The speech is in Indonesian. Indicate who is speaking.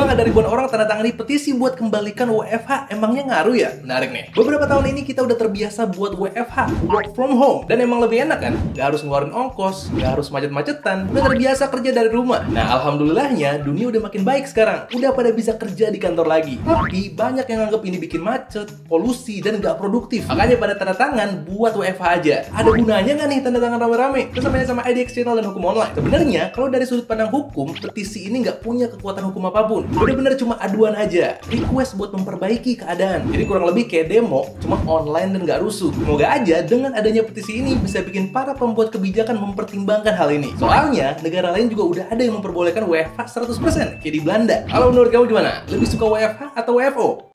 Speaker 1: Bang, ada ribuan orang tanda tangani petisi buat kembalikan WFH. Emangnya ngaruh ya? Menarik nih. Beberapa tahun ini kita udah terbiasa buat WFH, work from home. Dan emang lebih enak kan? Gak harus ngeluarin ongkos, gak harus macet-macetan. Udah terbiasa kerja dari rumah. Nah, alhamdulillahnya dunia udah makin baik sekarang. Udah pada bisa kerja di kantor lagi. Tapi banyak yang anggap ini bikin macet, polusi, dan gak produktif. Makanya pada tanda tangan buat WFH aja. Ada gunanya nggak nih tanda tangan rame-rame? Terus sama IDX Channel dan Hukum Online. Sebenarnya kalau dari sudut pandang hukum, petisi ini nggak punya kekuatan hukum apapun. Bener-bener cuma aduan aja, request buat memperbaiki keadaan. Jadi kurang lebih kayak demo, cuma online dan nggak rusuh. Semoga aja dengan adanya petisi ini bisa bikin para pembuat kebijakan mempertimbangkan hal ini. Soalnya negara lain juga udah ada yang memperbolehkan WFH 100%, kayak di Belanda. Kalau menurut kamu gimana? Lebih suka WFH atau WFO?